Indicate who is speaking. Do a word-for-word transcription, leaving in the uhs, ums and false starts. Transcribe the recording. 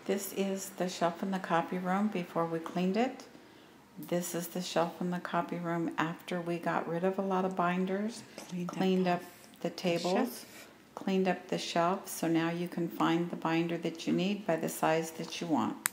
Speaker 1: This is the shelf in the copy room before we cleaned it. This is the shelf in the copy room after we got rid of a lot of binders, cleaned, cleaned up, up the tables, the cleaned up the shelf, so now you can find the binder that you need by the size that you want.